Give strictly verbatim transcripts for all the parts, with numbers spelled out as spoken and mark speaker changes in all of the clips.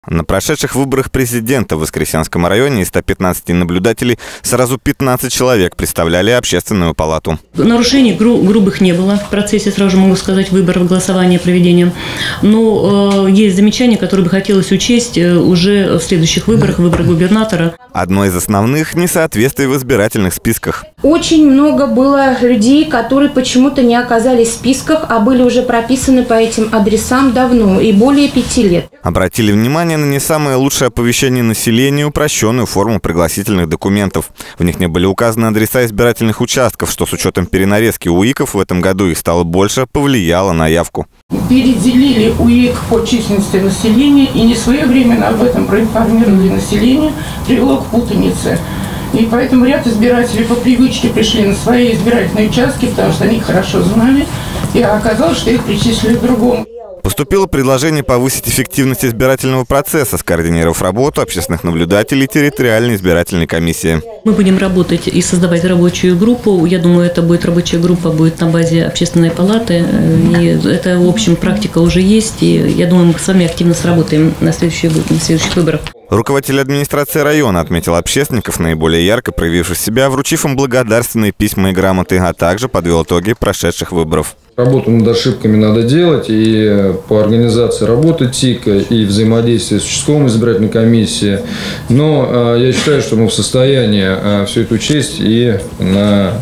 Speaker 1: На прошедших выборах президента в Воскресенском районе из ста пятнадцати наблюдателей сразу пятнадцать человек представляли общественную палату.
Speaker 2: Нарушений гру грубых не было в процессе, сразу же могу сказать, выборов, голосования, проведения. Но э, есть замечания, которые бы хотелось учесть уже в следующих выборах, выборах губернатора.
Speaker 1: Одно из основных – несоответствие в избирательных списках.
Speaker 3: Очень много было людей, которые почему-то не оказались в списках, а были уже прописаны по этим адресам давно и более пяти лет.
Speaker 1: Обратили внимание на не самое лучшее оповещение населения, упрощенную форму пригласительных документов. В них не были указаны адреса избирательных участков, что с учетом перенарезки УИКов в этом году их стало больше, повлияло на явку.
Speaker 4: Переделили УИК по численности населения и не своевременно об этом проинформировали население, привело к путанице. И поэтому ряд избирателей по привычке пришли на свои избирательные участки, потому что они их хорошо знали, и оказалось, что их причислили к другому.
Speaker 1: Поступило предложение повысить эффективность избирательного процесса, скоординировав работу общественных наблюдателей территориальной избирательной комиссии.
Speaker 2: Мы будем работать и создавать рабочую группу. Я думаю, это будет рабочая группа, будет на базе общественной палаты. И это, в общем, практика уже есть. И я думаю, мы с вами активно сработаем на следующих, на следующих выборах.
Speaker 1: Руководитель администрации района отметил общественников, наиболее ярко проявивших себя, вручив им благодарственные письма и грамоты, а также подвел итоги прошедших выборов.
Speaker 5: Работу над ошибками надо делать, и по организации работы ТИКа, и взаимодействия с участковой избирательной комиссией. Но я считаю, что мы в состоянии все это учесть и на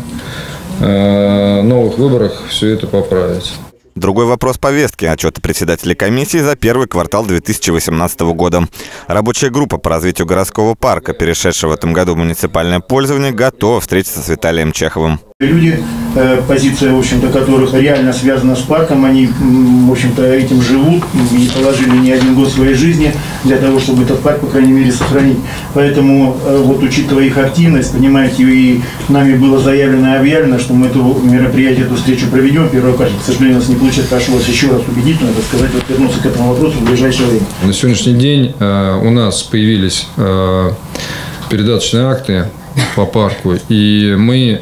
Speaker 5: новых выборах все это поправить.
Speaker 1: Другой вопрос повестки – отчеты председателей комиссии за первый квартал две тысячи восемнадцатого года. Рабочая группа по развитию городского парка, перешедшая в этом году в муниципальное пользование, готова встретиться с Виталием Чеховым.
Speaker 6: Люди, позиция, в общем-то, которых реально связана с парком, они, в общем-то, этим живут и положили не один год своей жизни для того, чтобы этот парк, по крайней мере, сохранить. Поэтому, вот, учитывая их активность, понимаете, и нами было заявлено и объявлено, что мы это мероприятие, эту встречу проведем. Первая карта, к сожалению, у нас не получилось, прошу вас еще раз убедить, надо сказать, вот, вернуться к этому вопросу в ближайшее время.
Speaker 5: На сегодняшний день э, у нас появились э, передаточные акты по парку, и мы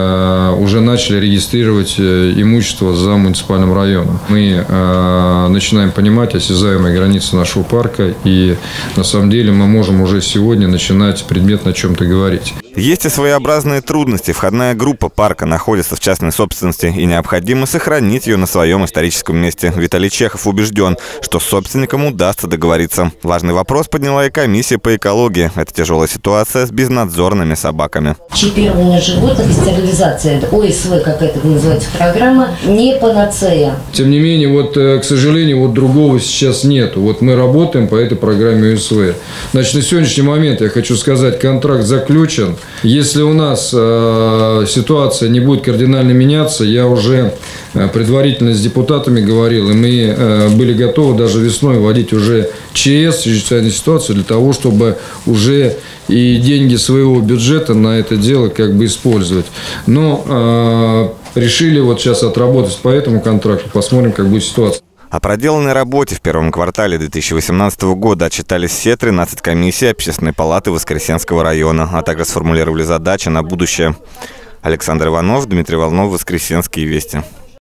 Speaker 5: э, уже начали регистрировать имущество за муниципальным районом. Мы э, начинаем понимать осязаемые границы нашего парка, и на самом деле мы можем уже сегодня начинать предметно о чем-то говорить.
Speaker 1: Есть и своеобразные трудности. Входная группа парка находится в частной собственности, и необходимо сохранить ее на своем историческом месте. Виталий Чехов убежден, что с собственником удастся договориться. Важный вопрос подняла и комиссия по экологии. Это тяжелая ситуация с безнадзорными собаками.
Speaker 7: Чипирование животных и стерилизация, ОСВ, как это называется, программа, не панацея.
Speaker 5: Тем не менее, вот, к сожалению, вот другого сейчас нету. Вот мы работаем по этой программе ОСВ. Значит, на сегодняшний момент, я хочу сказать, контракт заключен. Если у нас э, ситуация не будет кардинально меняться, я уже э, предварительно с депутатами говорил, и мы э, были готовы даже весной вводить уже ЧС, чрезвычайную ситуацию, для того, чтобы уже и деньги своего бюджета на это дело как бы использовать. Но э, решили вот сейчас отработать по этому контракту, посмотрим, как будет ситуация.
Speaker 1: О проделанной работе в первом квартале две тысячи восемнадцатого года отчитались все тринадцать комиссий Общественной палаты Воскресенского района, а также сформулировали задачи на будущее. Александр Иванов, Дмитрий Волнов, Воскресенские вести.